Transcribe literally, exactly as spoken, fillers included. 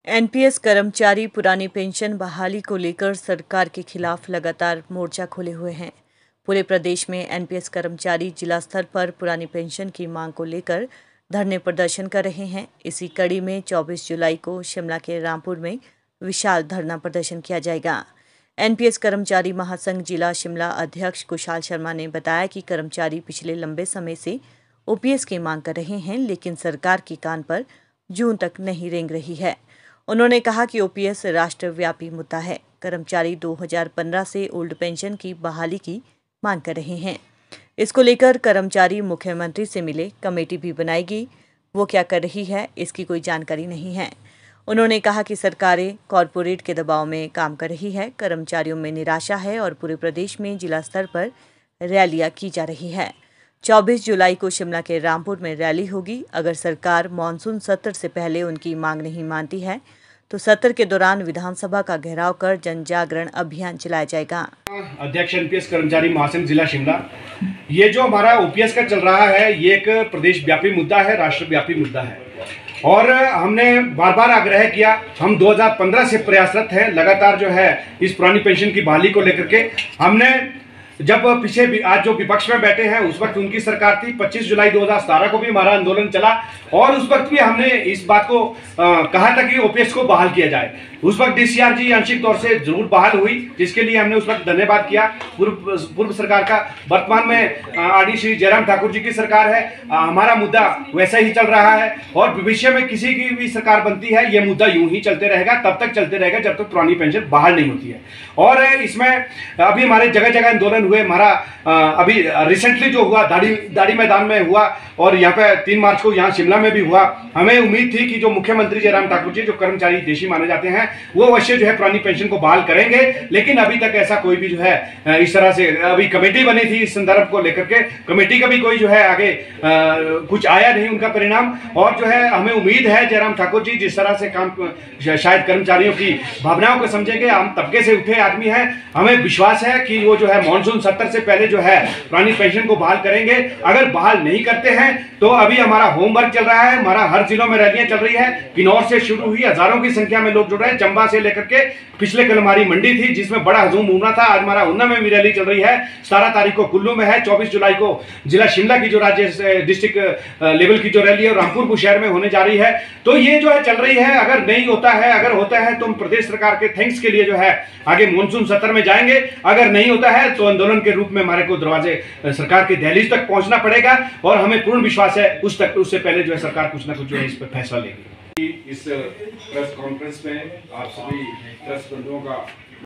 NPS कर्मचारी पुरानी pension बहाली को लेकर सरकार के खिलाफ लगातार मोर्चा खोले हुए हैं। पूरे प्रदेश में एनपीएस कर्मचारी जिला स्तर पर पुरानी पेंशन की मांग को लेकर धरने प्रदर्शन कर रहे हैं। इसी कड़ी में चौबीस जुलाई को शिमला के रामपुर में विशाल धरना प्रदर्शन किया जाएगा। एनपीएस कर्मचारी महासंघ जिला शिमला अध्यक्ष कुशाल शर्मा ने बताया कि कर्मचारी पिछले लंबे समय से ओपीएस की मांग कर रहे हैं, लेकिन सरकार की कान पर जून तक नहीं रेंग रही है। उन्होंने कहा कि ओपीएस राष्ट्रव्यापी मुद्दा है। कर्मचारी दो हज़ार पंद्रह से ओल्ड पेंशन की बहाली की मांग कर रहे हैं। इसको लेकर कर्मचारी मुख्यमंत्री से मिले, कमेटी भी बनाएगी। वो क्या कर रही है, इसकी कोई जानकारी नहीं है। उन्होंने कहा कि सरकारें कॉरपोरेट के दबाव में काम कर रही है। कर्मचारियों में निराशा है और पूरे प्रदेश में जिला स्तर पर रैलियां की जा रही है। चौबीस जुलाई को शिमला के रामपुर में रैली होगी। अगर सरकार मानसून सत्र से पहले उनकी मांग नहीं मानती है तो सत्र के दौरान विधानसभा का घेराव कर जन जागरण अभियान चलाया जाएगा। अध्यक्ष एनपीएस कर्मचारी महासंघ जिला शिमला, ये जो हमारा ओपीएस का चल रहा है, ये एक प्रदेश व्यापी मुद्दा है, राष्ट्रव्यापी मुद्दा है और हमने बार बार आग्रह किया। हम दो हज़ार पंद्रह से प्रयासरत हैं लगातार जो है इस पुरानी पेंशन की बहाली को लेकर के। हमने जब पीछे आज जो विपक्ष में बैठे हैं उस वक्त उनकी सरकार थी, पच्चीस जुलाई दो हज़ार सत्रह को भी हमारा आंदोलन चला और उस वक्त भी हमने इस बात को आ, कहा था कि ओपीएस को बहाल किया जाए। उस वक्त डीसीआर जी आंशिक तौर से जरूर बहाल हुई, जिसके लिए हमने उस वक्त धन्यवाद किया पूर्व पूर्व सरकार का। वर्तमान में आरडी श्री जयराम ठाकुर जी की सरकार है, आ, हमारा मुद्दा वैसा ही चल रहा है और भविष्य में किसी की भी सरकार बनती है ये मुद्दा यूं ही चलते रहेगा, तब तक चलते रहेगा जब तक पुरानी पेंशन बहाल नहीं होती है। और इसमें अभी हमारे जगह जगह आंदोलन हुए। हमारा अभी रिसेंटली जो हुआ दाड़ी दाड़ी मैदान में हुआ और यहाँ पे तीन मार्च को यहाँ शिमला में भी हुआ। हमें उम्मीद थी कि जो मुख्यमंत्री जयराम ठाकुर जी, जो कर्मचारी देशी माने जाते हैं, वो अवश्य जो है पुरानी पेंशन को बहाल करेंगे, लेकिन अभी तक ऐसा कोई भी जो है इस तरह से अभी कमेटी बनी थी इस संदर्भ को लेकर के, कमेटी का भी कोई जो है आगे आ, कुछ आया नहीं उनका परिणाम। और जो है हमें उम्मीद है जयराम ठाकुर जी जिस तरह से काम शायद कर्मचारियों की भावनाओं को समझेंगे। हम तबके से उठे आदमी हैं, हमें विश्वास है कि वो जो है मानसून सत्र से पहले जो है पुरानी पेंशन को बहाल करेंगे। अगर बहाल नहीं करते हैं तो अभी हमारा होमवर्क चल रहा है, हमारा हर जिलों में रैलियां चल रही है। किन्नौर से शुरू हुई, हजारों की संख्या में लोग जुड़ रहे हैं, चंबा से लेकर के पिछले कल हमारी मंडी थी जिसमें बड़ा हजूम उमड़ा था। आज हमारा उन्ना में भी रैली चल रही है, सतारह तारीख को कुल्लू में है, चौबीस जुलाई को जिला शिमला की जो राज्य डिस्ट्रिक्ट लेवल की जो रैली है रामपुर शहर में होने जा रही है। तो ये जो है चल रही है। अगर नहीं होता है, अगर होता है तो हम प्रदेश सरकार के थैंक्स के लिए जो है आगे मानसून सत्र में जाएंगे। अगर नहीं होता है तो आंदोलन के रूप में हमारे को दरवाजे सरकार के दहलीज तक पहुंचना पड़ेगा और हमें पूर्ण विश्वास है उस तक उससे पहले जो है सरकार कुछ ना कुछ जो है इस पर फैसला लेगी। इस प्रेस कॉन्फ्रेंस में आप सभी प्रेस बंधुओं का